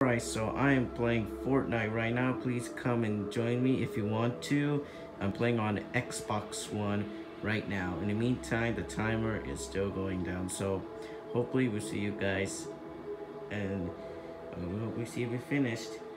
Alright, so I am playing Fortnite right now. Please come and join me if you want to. I'm playing on Xbox One right now. In the meantime, the timer is still going down. So hopefully we'll see you guys, and we hope we see you finished.